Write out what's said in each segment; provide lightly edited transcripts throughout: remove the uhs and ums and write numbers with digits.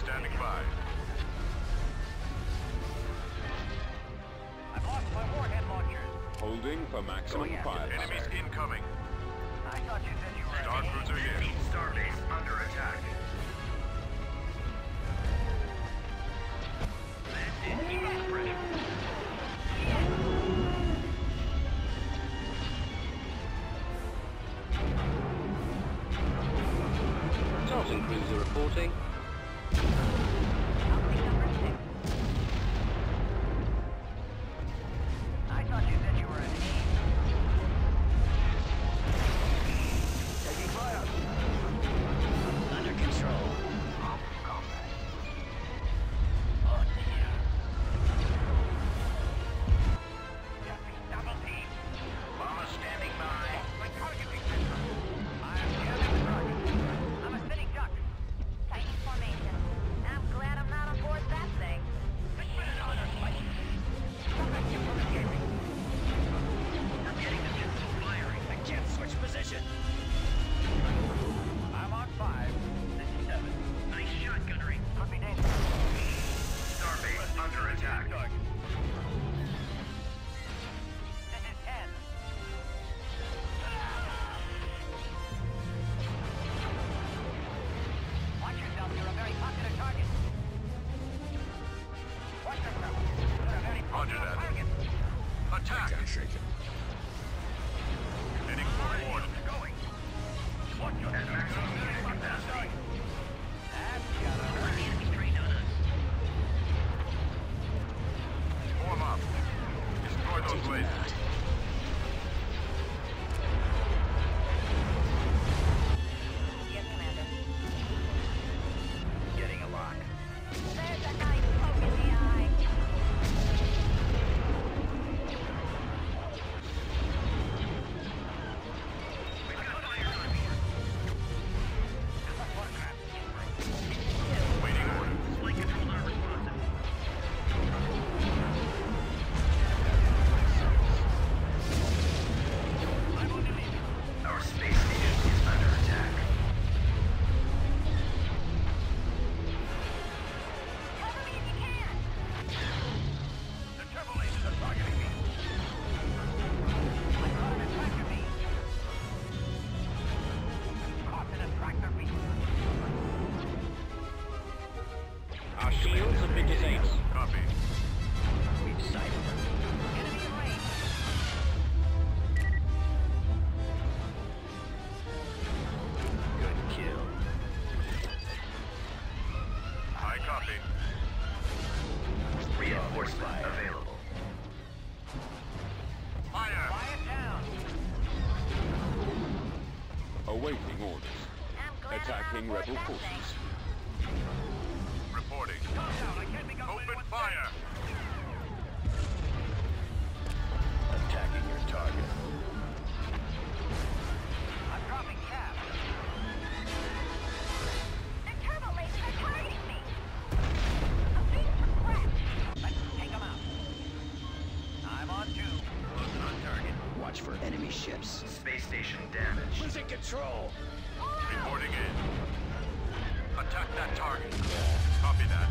standing by. I've lost my warhead launchers. Holding for maximum fire. Enemies incoming. I thought you said you were Star ready. cruiser in. Starbase under attack. Keep up the pressure. Dalton Cruiser reporting. Something number 6. I thought you said you were ready. Taking fire. Under control. Combat. On the air. Copy. Double team. Bomber standing by. My targeting system. I am jamming the target. I'm a spinning duck. Tight formation. I'm glad I'm not on board that thing. Let's put it on our fight. Prevent you from escaping. We're getting the missile firing. I can't switch position. I'm on 5. This is 7. Nice shot, gunnery. Could be dangerous. Starbase under attack. Target. This is 10. Watch yourself, you're a very popular target. Watch yourself. You're a very Roger popular that. target. Attack! Shaken. Heading forward. Going. Watch your At maximum unit capacity. That's gotta hurt. Enemy trained on us. Form up. Destroy those lasers. Yes, Commander. Getting a lock. There's a nice poke in the eye. We've got fire on board. Waiting orders. Flight control not responsive. I'm on the lead. Our space station is under attack. Cover me if you can. The turbo lasers are targeting me. I caught an attractor beam. Caught an attractor beam. Our shields have been disabled. Copy. We've sighted them. Enemy in range. Good kill. High copy. Reinforcement available. Fire! Quiet down. Awaiting orders. I'm glad Attacking I'm not on rebel board that forces. thing. Reporting. Calm down. I can't be going Open fire! Attacking your target. I'm dropping cap. The turbo lasers are targeting me. I'm being suppressed. Let's take them out. I'm on 2. Close on target. Watch for enemy ships. Space station damaged. Losing control. Reporting in. Attack that target. Copy that.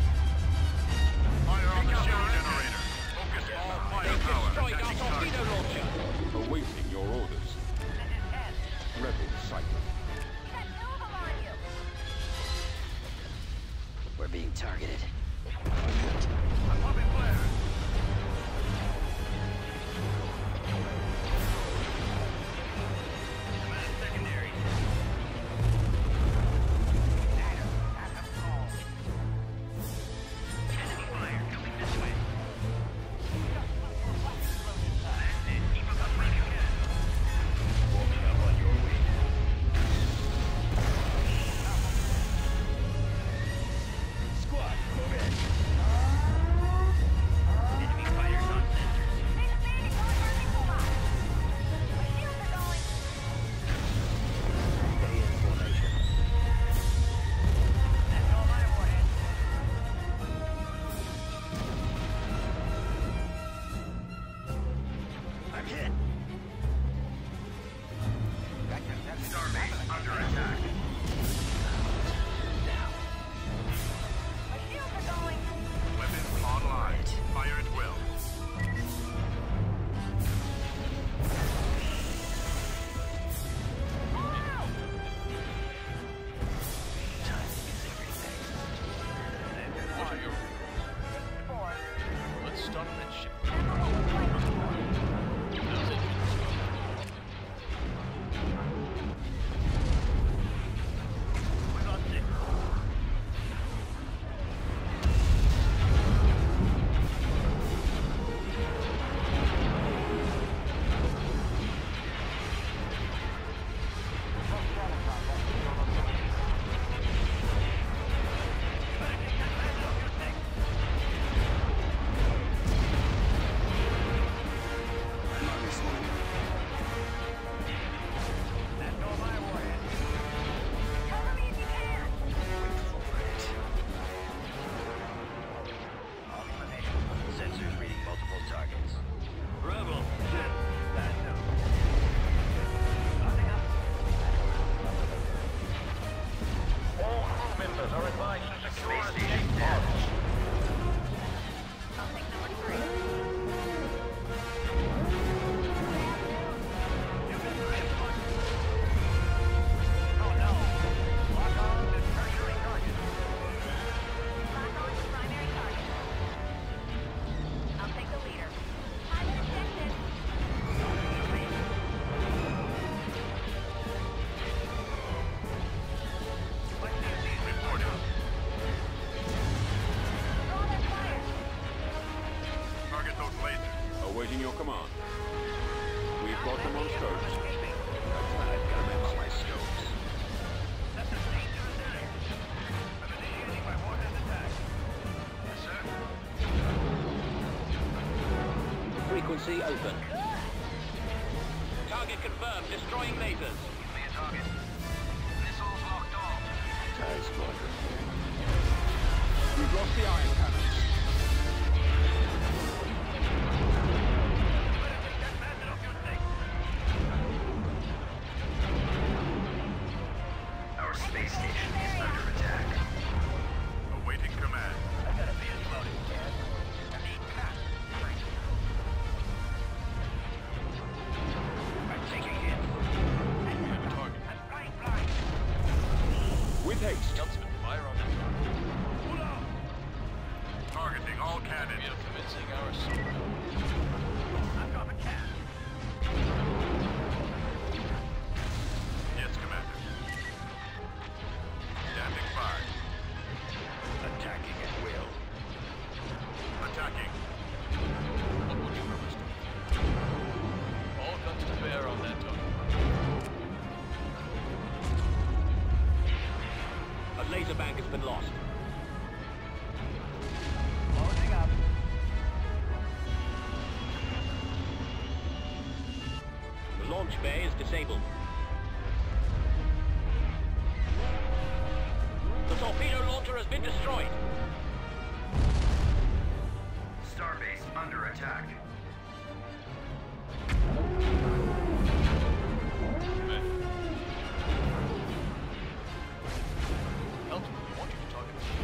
Fire on the shield generator. Focus all firepower. Destroyed our Attacking torpedo target. launcher. Awaiting your orders. This is 10. Rebel sighted. Got 2 of them on you. We're being targeted. I'm pumping flare. Command secondary. Ladder. Backup call. Enemy fire coming this way. Keep up what you can. Warming up on your way. Squad, moving Frequency open. Target confirmed. Destroying lasers. Give me a target. Missiles locked on. TIE Squadron. We've lost the iron cannons. Our space station is under attack. Awaiting command. I gotta be loaded, Dad. I need cops. I'm taking hits. Target. I'm flying blind. With haste. Huntsman, fire on that target. Targeting all cannons. We are commencing our assault. I'm dropping cat. Yes, Commander. Standing by. Attacking at will. Attacking. What would you propose to? All guns to bear on that target. A laser bank has been lost. Loading up. The launch bay is disabled. The torpedo launcher has been destroyed. Starbase under attack. Huntsman, we want you to target the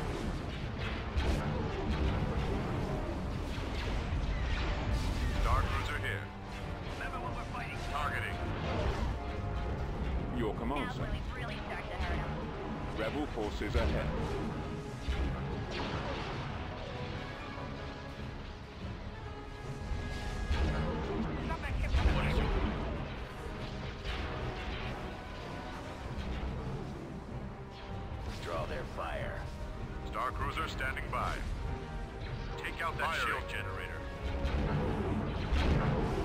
Star Cruiser here. Remember when we're fighting? Targeting. Your command, Now sir. when we really start to hurt him. Rebel forces ahead. Something hit from the laser. Draw their fire. Star Cruiser standing by. Take out that shield generator.